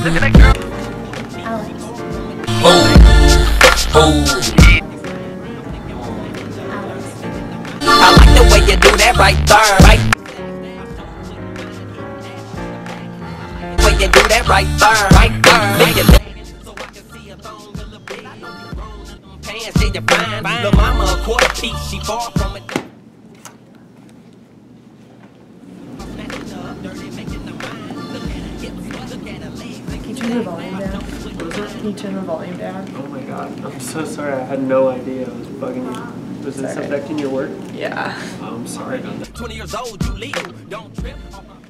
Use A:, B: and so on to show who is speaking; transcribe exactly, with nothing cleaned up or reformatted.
A: Alex.
B: Oh, oh. I like the way you do that right there, right? Way you do that right there, right there. Lick it, so I can see a thong a little bit. I know you grown in them pants, and you fine. Lil' mama a quarter piece, she far from it.
A: Can you turn the volume down?
C: What was that?
A: Can you turn the volume down?
C: Oh my god, I'm so sorry. I had no idea it was bugging you. Was this
A: Sorry.
C: affecting your work?
A: Yeah.
C: Oh, I'm sorry about that.
B: twenty years old, you legal. Don't trip.